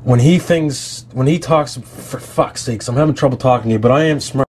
when he talks, for fuck's sakes, I'm having trouble talking to you, but I am smart.